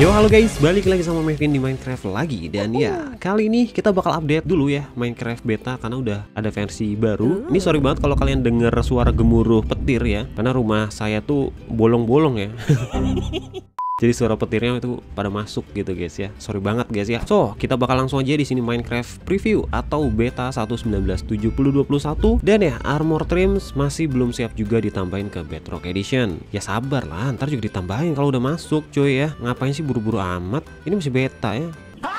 Yo halo guys, balik lagi sama Mevin di Minecraft lagi. Dan ya, kali ini kita bakal update dulu ya Minecraft beta karena udah ada versi baru. Ini sorry banget kalau kalian denger suara gemuruh petir ya, karena rumah saya tuh bolong-bolong ya. Jadi suara petirnya itu pada masuk gitu guys ya. Sorry banget guys ya. So, kita bakal langsung aja di sini Minecraft preview atau beta 1.19.70.21. Dan ya, armor trims masih belum siap juga ditambahin ke Bedrock Edition. Ya sabar lah, ntar juga ditambahin kalau udah masuk cuy ya. Ngapain sih buru-buru amat? Ini masih beta ya.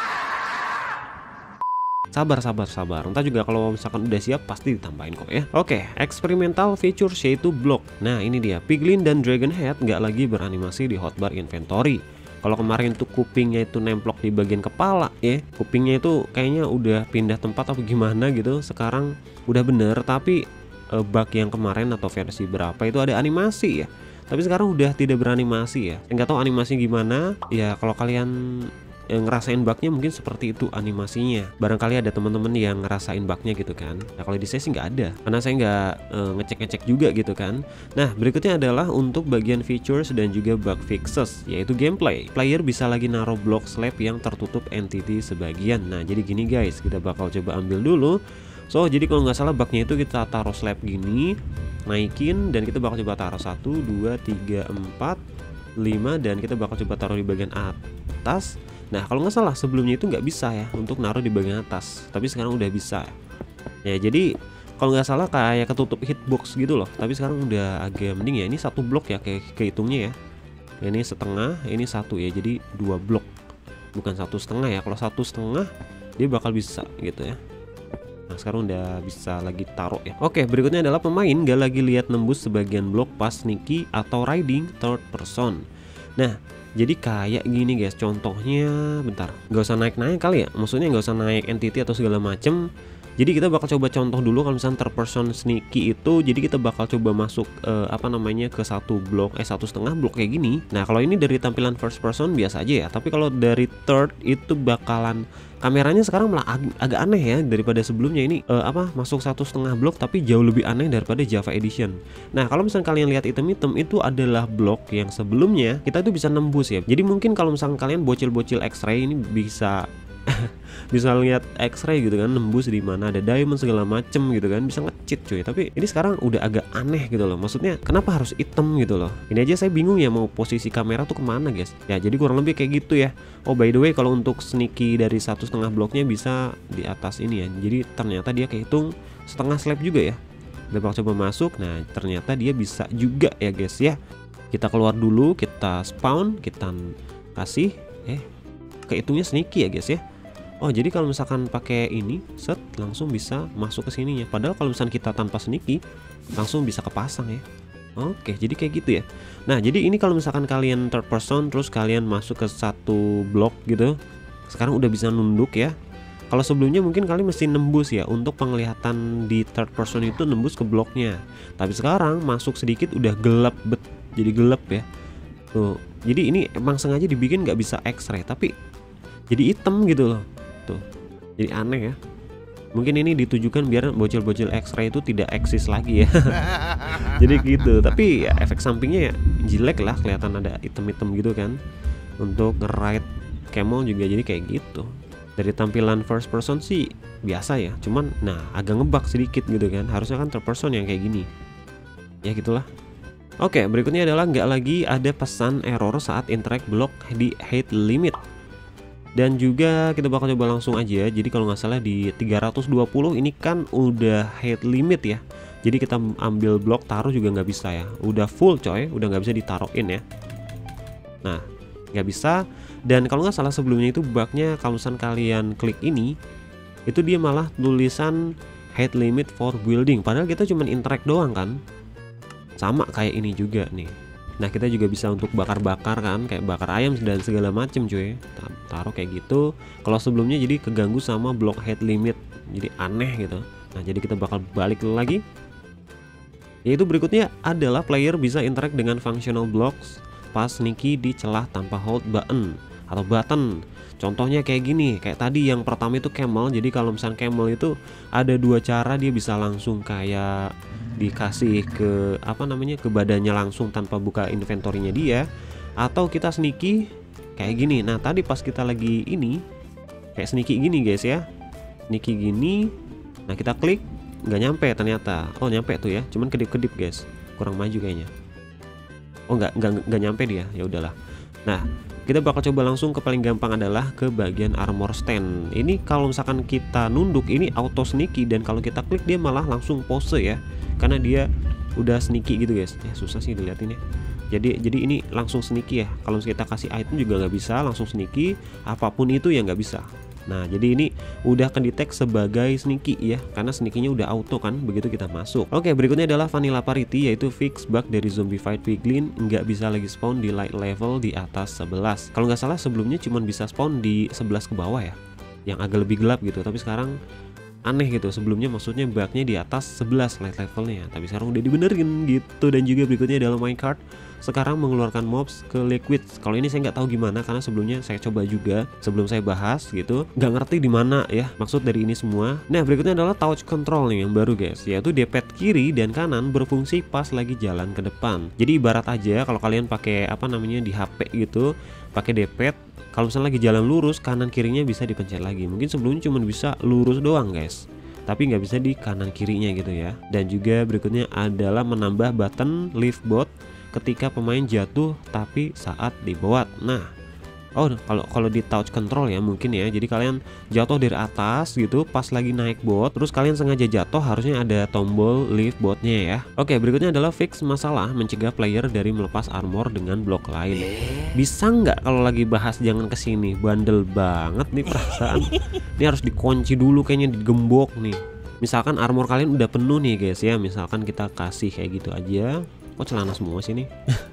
Sabar. Ntar juga kalau misalkan udah siap pasti ditambahin kok ya. Oke, experimental features yaitu block. Nah ini dia, Piglin dan Dragon Head nggak lagi beranimasi di hotbar inventory. Kalau kemarin tuh kupingnya itu nemplok di bagian kepala ya, kupingnya itu kayaknya udah pindah tempat atau gimana gitu. Sekarang udah bener, tapi bug yang kemarin atau versi berapa itu ada animasi ya. Tapi sekarang udah tidak beranimasi ya. Nggak tahu animasi gimana ya. Kalau kalian ngerasain bugnya mungkin seperti itu animasinya. Barangkali ada teman-teman yang ngerasain bugnya gitu kan. Nah kalau di saya sih nggak ada, karena saya nggak ngecek-ngecek juga gitu kan. Nah berikutnya adalah untuk bagian features dan juga bug fixes, yaitu gameplay. Player bisa lagi naruh block slab yang tertutup entity sebagian. Nah jadi gini guys, kita bakal coba ambil dulu. So jadi kalau nggak salah bugnya itu kita taruh slab gini, naikin, dan kita bakal coba taruh 1, 2, 3, 4, 5, dan kita bakal coba taruh di bagian atas. Nah kalau nggak salah sebelumnya itu nggak bisa ya untuk naruh di bagian atas, tapi sekarang udah bisa ya. Jadi kalau nggak salah kayak ketutup hitbox gitu loh, tapi sekarang udah agak mending ya. Ini satu blok ya kayak kehitungnya ya. Ini setengah, ini satu ya, jadi 2 blok, bukan 1,5 ya. Kalau 1,5 dia bakal bisa gitu ya. Nah sekarang udah bisa lagi taruh ya. Oke, berikutnya adalah pemain nggak lagi lihat nembus sebagian blok pas sneaky atau riding third person. Nah jadi kayak gini guys, contohnya bentar, nggak usah naik-naik kali ya, maksudnya nggak usah naik entity atau segala macem. Jadi kita bakal coba contoh dulu kalau misalnya third person sneaky itu. Jadi kita bakal coba masuk ke satu blok, 1,5 blok kayak gini. Nah kalau ini dari tampilan first person biasa aja ya, tapi kalau dari third itu bakalan kameranya sekarang malah agak aneh ya daripada sebelumnya. Ini masuk 1,5 blok tapi jauh lebih aneh daripada Java Edition. Nah kalau misalnya kalian lihat item-item itu adalah blok yang sebelumnya kita itu bisa nembus ya. Jadi mungkin kalau misalnya kalian bocil-bocil X-ray ini bisa bisa lihat X-ray gitu kan, nembus di mana ada diamond segala macem gitu kan, bisa nge-cheat cuy. Tapi ini sekarang udah agak aneh gitu loh, maksudnya kenapa harus item gitu loh. Ini aja saya bingung ya mau posisi kamera tuh kemana guys ya. Jadi kurang lebih kayak gitu ya. Oh by the way, kalau untuk sneaky dari 1,5 bloknya bisa di atas ini ya. Jadi ternyata dia kehitung setengah slab juga ya. Kita bakal coba masuk. Nah ternyata dia bisa juga ya guys ya. Kita keluar dulu, kita spawn, kita kasih kehitungnya sneaky ya guys ya. Oh jadi kalau misalkan pakai ini set langsung bisa masuk ke sininya. Padahal kalau misalkan kita tanpa sneaky langsung bisa kepasang ya. Oke, jadi kayak gitu ya. Nah jadi ini kalau misalkan kalian third person terus kalian masuk ke satu blok gitu, sekarang udah bisa nunduk ya. Kalau sebelumnya mungkin kalian mesti nembus ya, untuk penglihatan di third person itu nembus ke bloknya. Tapi sekarang masuk sedikit udah gelap jadi gelap ya. Tuh, jadi ini emang sengaja dibikin nggak bisa X-ray tapi jadi hitam gitu loh. Tuh, jadi aneh ya. Mungkin ini ditujukan biar bocil-bocil X-ray itu tidak eksis lagi ya. Jadi gitu. Tapi ya efek sampingnya ya jelek lah, kelihatan ada item-item gitu kan. Untuk nge-ride camel juga jadi kayak gitu. Dari tampilan first person sih biasa ya, cuman nah agak ngebug sedikit gitu kan. Harusnya kan third person yang kayak gini. Ya gitulah. Oke, berikutnya adalah nggak lagi ada pesan error saat interact block di height limit. Dan juga kita bakal coba langsung aja. Jadi kalau nggak salah di 320 ini kan udah height limit ya. Jadi kita ambil blok taruh juga nggak bisa ya. Udah full coy, udah nggak bisa ditaruhin ya. Nah nggak bisa. Dan kalau nggak salah sebelumnya itu bugnya kalau misalnya kalian klik ini, itu dia malah tulisan height limit for building. Padahal kita cuma interact doang kan. Sama kayak ini juga nih. Nah kita juga bisa untuk bakar-bakar kan, kayak bakar ayam dan segala macem cuy. Taruh kayak gitu. Kalau sebelumnya jadi keganggu sama block height limit, jadi aneh gitu. Nah jadi kita bakal balik lagi. Yaitu berikutnya adalah player bisa interact dengan functional blocks pas sneaky di celah tanpa hold button atau button. Contohnya kayak gini, kayak tadi yang pertama itu camel. Jadi kalau misalnya camel itu ada dua cara, dia bisa langsung kayak dikasih ke ke badannya langsung tanpa buka inventorinya dia, atau kita sneaky kayak gini. Nah tadi pas kita lagi ini kayak sneaky gini guys ya, sneaky gini. Nah kita klik nggak nyampe ternyata. Oh nyampe tuh ya, cuman kedip-kedip guys, kurang maju kayaknya. Oh nggak nyampe dia, ya udahlah. Nah kita bakal coba langsung ke paling gampang adalah ke bagian armor stand. Ini kalau misalkan kita nunduk ini auto sneaky, dan kalau kita klik dia malah langsung pose ya, karena dia udah sneaky gitu guys. Ya susah sih dilihatin ya. Jadi ini langsung sneaky ya. Kalau kita kasih item juga nggak bisa langsung sneaky, apapun itu ya nggak bisa. Nah jadi ini udah kedetek sebagai sneaky ya, karena sneaky-nya udah auto kan begitu kita masuk. Oke, berikutnya adalah vanilla parity, yaitu fix bug dari zombified piglin nggak bisa lagi spawn di light level di atas 11. Kalau nggak salah sebelumnya cuma bisa spawn di 11 ke bawah ya, yang agak lebih gelap gitu. Tapi sekarang aneh gitu, sebelumnya maksudnya bugnya di atas 11 light levelnya, tapi sekarang udah dibenerin gitu. Dan juga berikutnya adalah minecart sekarang mengeluarkan mobs ke liquid. Kalau ini saya nggak tahu gimana, karena sebelumnya saya coba juga sebelum saya bahas gitu, nggak ngerti di mana ya maksud dari ini semua. Nah berikutnya adalah touch control nih yang baru guys, yaitu D-pad kiri dan kanan berfungsi pas lagi jalan ke depan. Jadi ibarat aja kalau kalian pakai apa namanya di HP gitu, pakai D-pad, kalau misalnya lagi jalan lurus, kanan kirinya bisa dipencet lagi. Mungkin sebelumnya cuma bisa lurus doang guys, tapi nggak bisa di kanan kirinya gitu ya. Dan juga berikutnya adalah menambah button lift bot ketika pemain jatuh tapi saat dibawa. Nah, kalau di touch control ya mungkin ya. Jadi kalian jatuh dari atas gitu pas lagi naik bot, terus kalian sengaja jatuh, harusnya ada tombol lift botnya ya. Oke, berikutnya adalah fix masalah mencegah player dari melepas armor dengan blok lain. Bisa nggak kalau lagi bahas jangan kesini, bandel banget nih perasaan. Ini harus dikunci dulu kayaknya, digembok nih. Misalkan armor kalian udah penuh nih guys ya, misalkan kita kasih kayak gitu aja. Kok celana semua sih nih?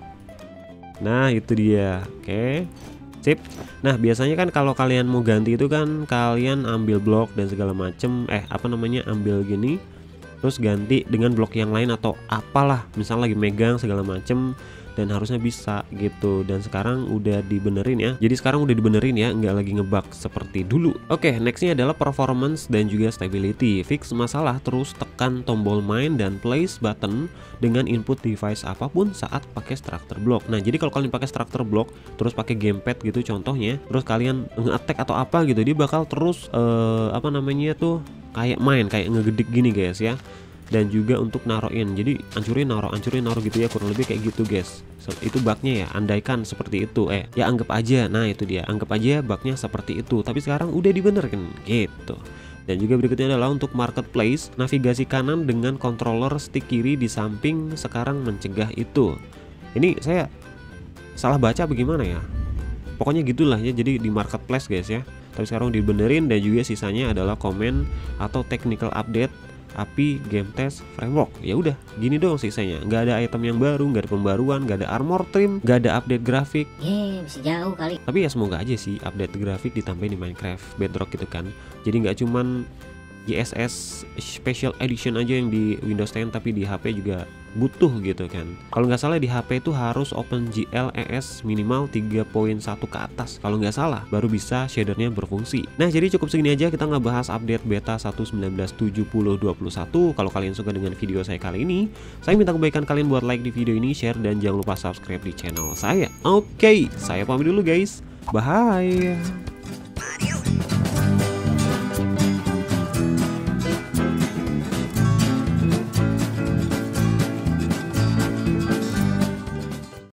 Nah itu dia. Oke, sip. Nah biasanya kan kalau kalian mau ganti itu kan kalian ambil blok dan segala macem, ambil gini, terus ganti dengan blok yang lain atau apalah, misalnya lagi megang segala macem, dan harusnya bisa gitu. Dan sekarang udah dibenerin ya, jadi sekarang udah dibenerin ya, nggak lagi ngebug seperti dulu. Oke, nextnya adalah performance dan juga stability. Fix masalah, terus tekan tombol main dan place button dengan input device apapun saat pakai structure block. Nah jadi kalau kalian pakai structure block terus pakai gamepad gitu contohnya, terus kalian nge-attack atau apa gitu, dia bakal terus kayak ngegedik gini guys ya. Dan juga untuk naroin, jadi hancurin naro gitu ya, kurang lebih kayak gitu guys. Itu bugnya ya, andaikan seperti itu, ya anggap aja. Nah itu dia, anggap aja bugnya seperti itu, tapi sekarang udah dibenerkan gitu. Dan juga berikutnya adalah untuk marketplace, navigasi kanan dengan controller stick kiri di samping sekarang mencegah itu. Ini saya salah baca bagaimana ya, pokoknya gitulah ya. Jadi di marketplace guys ya, tapi sekarang dibenerin. Dan juga sisanya adalah komen atau technical update API game test framework. Ya udah gini dong sisanya, nggak ada item yang baru, nggak ada pembaruan, nggak ada armor trim, nggak ada update grafik. Bisa jauh kali. Tapi ya semoga aja sih update grafik ditambahin di Minecraft Bedrock gitu kan. Jadi nggak cuman GSS Special Edition aja yang di Windows 10, tapi di HP juga butuh gitu kan. Kalau nggak salah di HP itu harus OpenGL ES minimal 3.1 ke atas kalau nggak salah, baru bisa shadernya berfungsi. Nah jadi cukup segini aja kita ngebahas update beta 1.19.70.21. Kalau kalian suka dengan video saya kali ini, saya minta kebaikan kalian buat like di video ini, share, dan jangan lupa subscribe di channel saya. Oke, saya pamit dulu guys, bye.